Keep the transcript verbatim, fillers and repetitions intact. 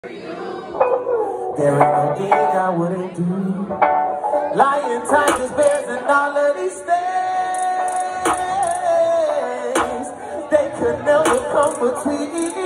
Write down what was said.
There ain't no thing I wouldn't do. Lion, tigers, bears, and all of these things, they could never come between